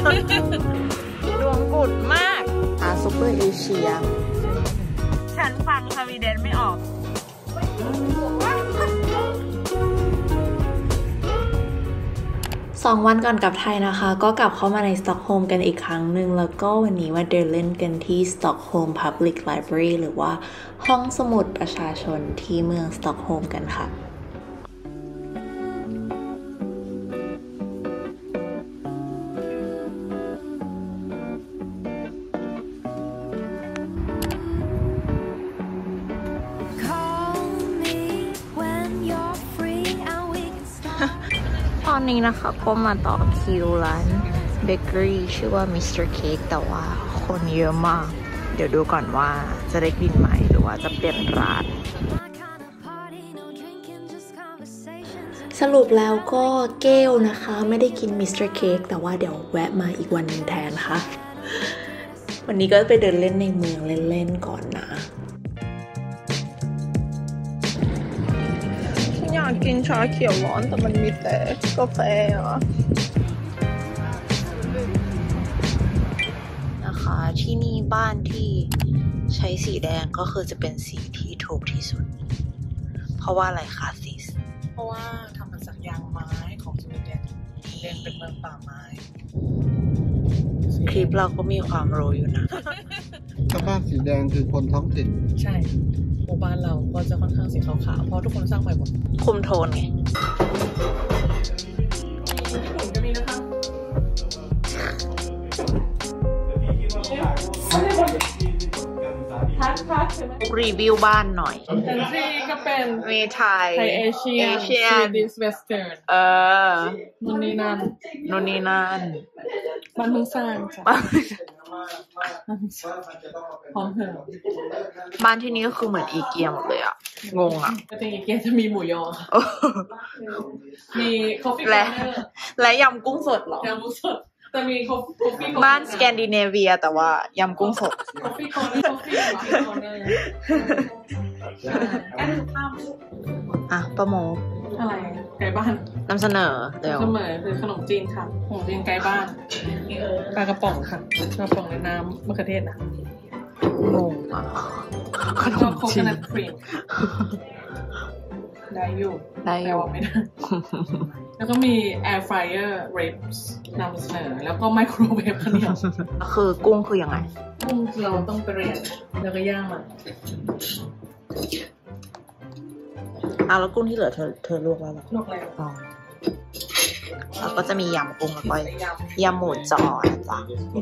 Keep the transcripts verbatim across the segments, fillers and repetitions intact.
ดวงกุดมากอาซูเปอร์เอเชียฉันฟังสวีเดนไม่ออกสองวันก่อนกลับไทยนะคะก็กลับเข้ามาในสต็อกโฮล์มกันอีกครั้งหนึ่งแล้วก็วันนี้มาเดินเล่นกันที่ Stockholm Public Library หรือว่าห้องสมุดประชาชนที่เมืองสต็อกโฮล์มกันค่ะตอนนี้นะคะก็มาต่อคิวร้านเบเกอรี่ชื่อว่า มิสเตอร์ Cake แต่ว่าคนเยอะมากเดี๋ยวดูก่อนว่าจะได้กินไหมหรือว่าจะเปลี่ยนร้านสรุปแล้วก็เกลนะคะไม่ได้กิน มิสเตอร์ Cake แต่ว่าเดี๋ยวแวะมาอีกวันหนึ่งแทนค่ะวันนี้ก็ไปเดินเล่นในเมืองเล่นๆก่อนนะอยากกินชาเขียวร้อนแต่มันมีแต่กาแฟอ่ะนะคะที่นี่บ้านที่ใช้สีแดงก็คือจะเป็นสีที่ถูกที่สุดเพราะว่าอะไรคะซิสเพราะว่าทำมาจากยางไม้ของสวีเดนสวีเดนเป็นเมืองป่าไม้คลิปเราก็มีความรู้อยู่นะถ้าบ้านสีแดงคือคนท้องถิ่นใช่หมู่บ้านเราก็จะค่อนข้างสีขาวๆเพราะทุกคนสร้างใหม่หมดคุมโทนไงรีวิวบ้านหน่อยแต่ที่ก็เป็นมีไทยไทยเอเชียสวีดิชเวสเทิร์นเออนู่นนี่นั่นนู่นนี่นั่นบ้านเพิ่งสร้างจ้ะพร้อมเถอะบ้านที่นี่ก็คือเหมือนอีเกียหมดเลยอ่ะงงอ่ะก็จริงอีเกียจะมีหมูยอมีคอฟฟี่และและยำกุ้งสดหรอยำกุ้งสดแต่มีคอฟฟี่บ้านสแกนดิเนเวียแต่ว่ายำกุ้งสดคอฟฟี่คอร์เนอร์คอฟฟี่คอร์เนอร์อันนี้ข้ามอ่ะป้าโมอะไรไก่บ้านนำเสนอเดี๋ยวเสมอคือขนมจีนค่ะขนมจีนไก่บ้านปลากระป๋องค่ะปลากระป๋องในน้ำมะเขือเทศนะงงอ่ะขนมจีนครีมได้อยู่ได้อยู่ไม่ได้แล้วก็มี air fryer ribs นำเสนอแล้วก็ไมโครเวฟข้าวเหนียวคือกุ้งคือยังไงกุ้งเราต้องไปเรียนแล้วก็ย่างมันอ่ะแล้วกุ้งที่เหลือเธอเธอลวกแล้วหรอลวกแล้วอ๋อแล้วก็จะมียำกุ้งแล้วก็ยำหมูจอนะจ๊ะ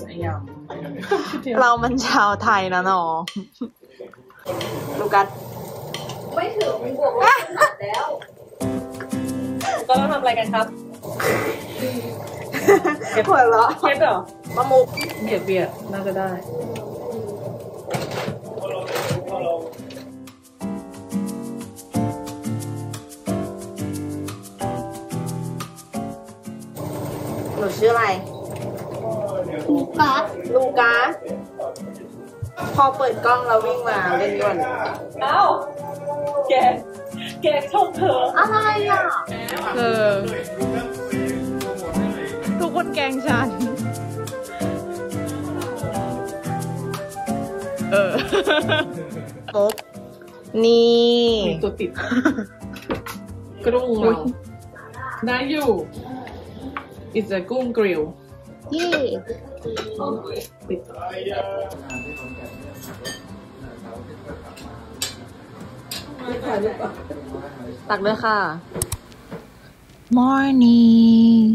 เรามันชาวไทยนะน้องลูกัสไม่ถึงบวกว่าขนาดแล้วก็ต้องทำอะไรกันครับเก็บหัวเราะเก็บเหรอมะมุกเบียดเบียดน่าจะได้หนูชื่ออะไรลูกาลูกาพอเปิดกล้องแล้ววิ่งมาเล่นก่อนเอ้าแกแกชอบเธออะไรอ่ะเธอทุกคนแกล้งฉันเออปุ๊บนี่มีตัวติดกรุ้งเราได้อยู่ it's a กุ้งกริลเย่ติดตักด้วยค่ะ morning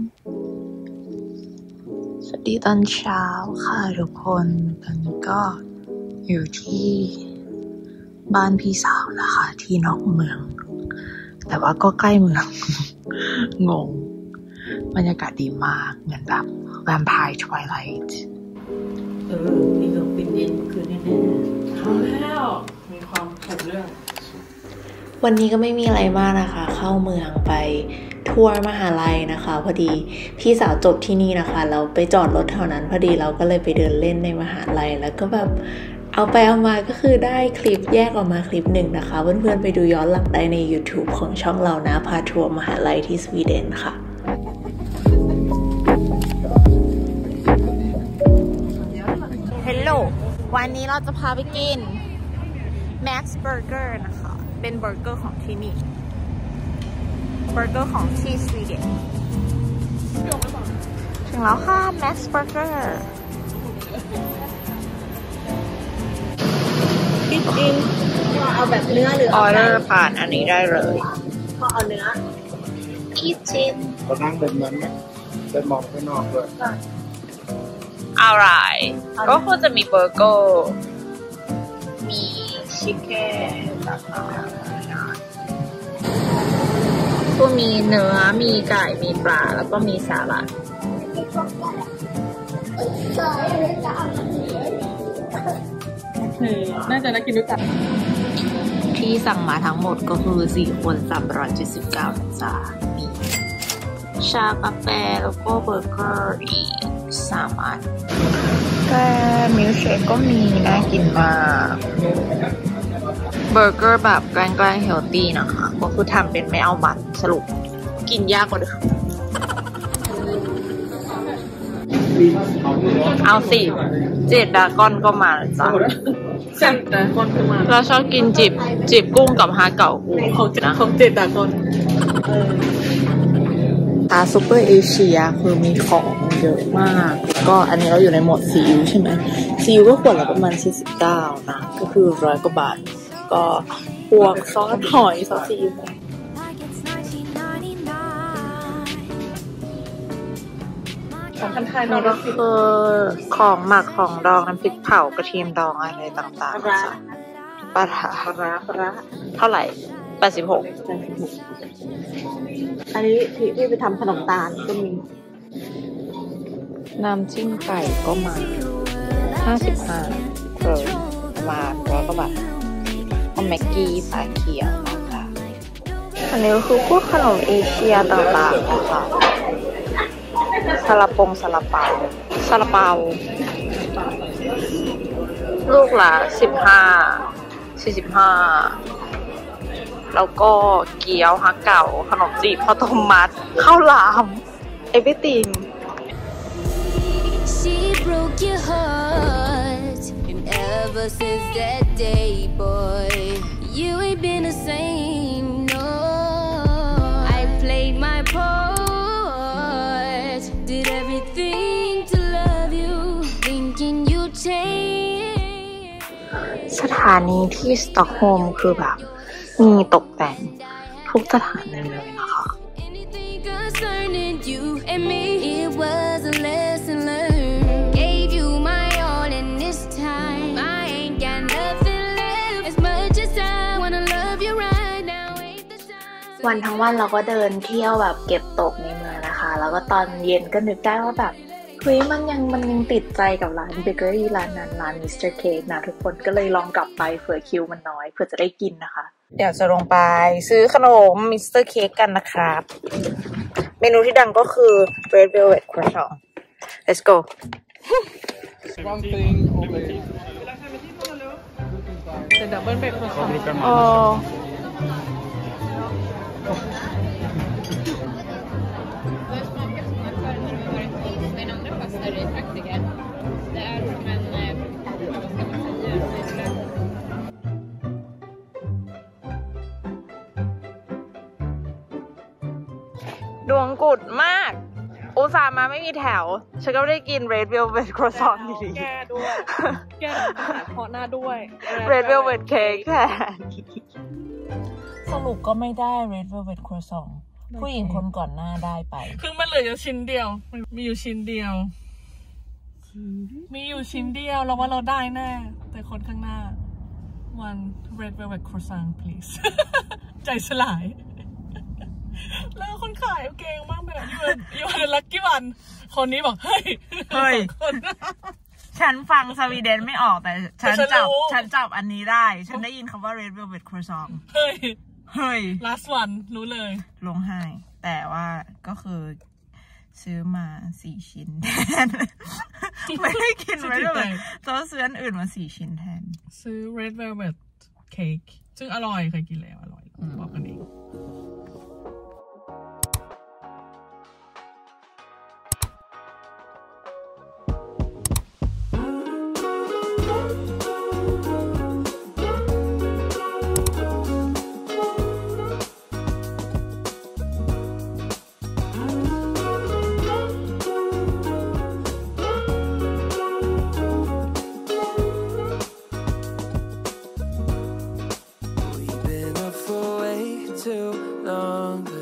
สวัสดีตอนเช้าค่ะทุกคนกันก็อยู่ที่บ้านพี่สาวนะคะที่นอกเมืองแต่ว่าก็ใกล้เมือง งงบรรยากาศดีมากเหมือนแบบแวมไพร์ทไวไลท์เออนี่ก็เป็นเย็นคืนแน่ๆทำแล้วมีความผูกเรื่องวันนี้ก็ไม่มีอะไรมากนะคะเข้าเมืองไปทัวร์มหาลัยนะคะพอดีพี่สาวจบที่นี่นะคะเราไปจอดรถแถวนั้นพอดีเราก็เลยไปเดินเล่นในมหาลัยแล้วก็แบบเอาไปเอามาก็คือได้คลิปแยกออกมาคลิปหนึ่งนะคะเพื่อนๆไปดูย้อนหลังได้ใน YouTube ของช่องเรานะพาทัวร์มหาลัยที่สวีเดนค่ะวันนี้เราจะพาไปกิน Max Burger นะคะ เป็นเบอร์เกอร์ของที่นี่ เบอร์เกอร์ของที่สวีเดนถึงแล้วค่ะ Max Burger จริงๆเอาแบบเนื้อหรือออเดอร์ผ่านอันนี้ได้เลยพอเอาเนื้อคิดจินก็นั่งเป็นนั้นไหมเป็นมองข้างนอกด้วยอะไรก็คือจะมีเบอร์เกอร์ มีชิคเก้นต่างๆก็มีเนื้อ มีไก่ มีปลา แล้วก็มีสาลัดน่าจะได้กินด้วยกันที่สั่งมาทั้งหมดก็คือสี่คนสามร้อยเจ็ดสิบเก้านะจ๊ะมีชากาแฟแล้วก็เบอร์เกอร์อีกสามอันแต่มิลค์เชคก็มีน่ากินมากเบอร์เกอร์แบบแกล้งๆเฮลตี้นะคะก็คือทำเป็นไม่เอามันสรุปกินยากกว่าเดิมเอาสิเจ็ดดาก้อนก็มาจ้ะเจ็ดดาก้อนขึ้นมาเราชอบกินจิบจิบกุ้งกับฮาเก๋ากุ้งเขาจะเขาเจ็ดดาก้อนตาซูเปอร์เอเชียคือมีของเยอะมากก็อันนี้เราอยู่ในโหมดซีอิ๊วใช่ไหมซีอิ๊วก็ขวดละประมาณสี่สิบเก้านะก็คือร้อยกว่าบาทก็พวกซอสหอยซอสซีอิ๊วของคันไทยนี่เนาะก็คือของหมักของดองน้ำพริกเผากระเทียมดองอะไรต่างๆนะจ๊ะปลาร้าปลาร้าปลาร้าเท่าไหร่แปดสิบหกอันนี้ที่ที่ไปทำขนมตาลก็มีน้ำจิ้มไก่ก็มาห้าสิบห้าเออประมาณร้อยกว่าบาทก็แม็กกี้สายเขียวนะคะอันนี้ก็คือพวกขนมเอเชียต่างๆนะคะซาลาปงซาลาเปาซาลาเปาลูกละสิบห้าสี่สิบห้าแล้วก็เกี๊ยวฮักเก่าขนมจีบข้าวต้มมัดข้าวหลามเอฟเวอร์ติง She broke your heart, and ever since that day, boy, you ain't been the same. No, I played my part, did everything to love you, thinking you'd change. สถานีที่สต็อกโฮล์มคือแบบมีตกแต่งทุกสถานีเลยนะคะ Anything concerning you and me, it was a lesson learned. Gave you my all, and this time I ain't got nothing left. As much as I wanna love you right now, ain't the time. วันทั้งวันเราก็เดินเที่ยวแบบเก็บตกในเมืองนะคะ แล้วก็ตอนเย็นก็นึกได้ว่าแบบเฮ้ยมันยังมันยังติดใจกับร้านเบเกอรี่ร้านนั้นร้านมิสเตอร์เค้กนะทุกคนก็เลยลองกลับไปเผื่อคิวมันน้อยเผื่อจะได้กินนะคะเดี๋ยวจะลงไปซื้อขนมมิสเตอร์เค้กกันนะครับ เมนูที่ดังก็คือ Red Velvet Croissant let's go One thing over here เป็นดับเบิลเบคอนอ๋อดวงกุดมาก อุตส่าห์มาไม่มีแถว ฉันก็ได้กิน Red Velvet Croissant ดีแก้ด้วย แก้อาหารเพาะหน้าด้วย Red Velvet Cake แทนสรุปก็ไม่ได้ Red Velvet Croissant ผู้หญิงคนก่อนหน้าได้ไปคือมันเหลืออยู่ชิ้นเดียว มีอยู่ชิ้นเดียว มีอยู่ชิ้นเดียวเราว่าเราได้แน่ แต่คนข้างหน้า one red velvet croissant please ใจสลาย แล้วคนขายเก่งมากแบบยูยูลักกี้วันคนนี้บอกเฮ้ยเฮ้ย ฉันฟังสวีเดนไม่ออกแต่ฉันจับฉันจับอันนี้ได้ ฉันได้ยินคำว่า Red Velvet Croissant เฮ้ยเฮ้ย last one รู้เลยลงให้ แต่ว่าก็คือซื้อมาสี่ชิ้นแทน ไม่ได้กิน Red Velvet แต่ว่าซื้ออันอื่นมาสี่ชิ้นแทนซื้อ red velvet cake ซึ่งอร่อยเคยกินแล้วอร่อยบอกกันเอง too long.